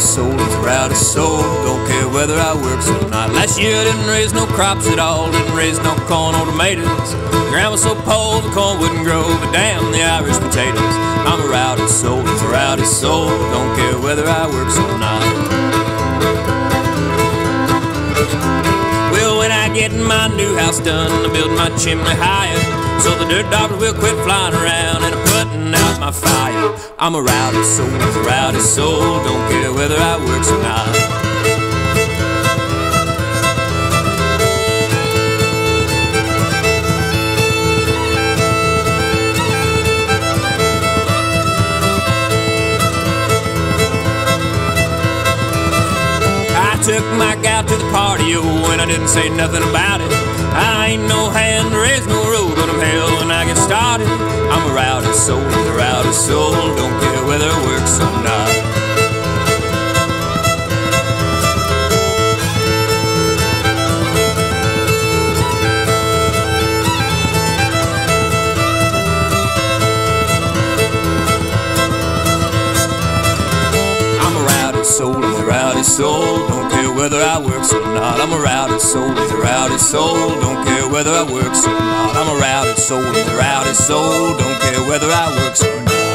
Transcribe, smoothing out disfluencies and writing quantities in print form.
soul, it's a rowdy soul. Don't care whether I work or not. Last year I didn't raise no crops at all. Didn't raise no corn or tomatoes. Ground was so poor the corn wouldn't grow, but damn the Irish potatoes. I'm a rowdy soul, it's a rowdy soul. Don't care whether I work or not. Well, when I get my new house done, I build my chimney higher, so the dirt dogs will quit flying around and putting out my fire. I'm a rowdy soul, it's a rowdy soul. Don't care whether I work or not. Took my gal to the party, oh, and I didn't say nothing about it. I ain't no hand to raise no road, but I'm hell when I get started. I'm a rowdy soul, a rowdy soul. Don't care whether it works or not. Soul is a rowdy soul. Don't care whether I work or not. I'm a rowdy soul is a rowdy soul. Don't care whether I work or not. I'm a rowdy soul is a rowdy soul. Don't care whether I work or not.